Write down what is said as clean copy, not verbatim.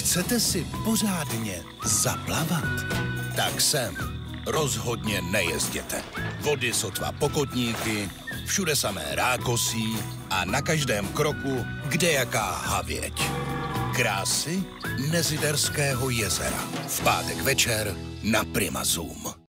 Chcete si pořádně zaplavat? Tak sem rozhodně nejezděte. Vody sotva pokotníky, všude samé rákosí a na každém kroku kdejaká havěť. Krásy Neziderského jezera. V pátek večer na Prima Zoom.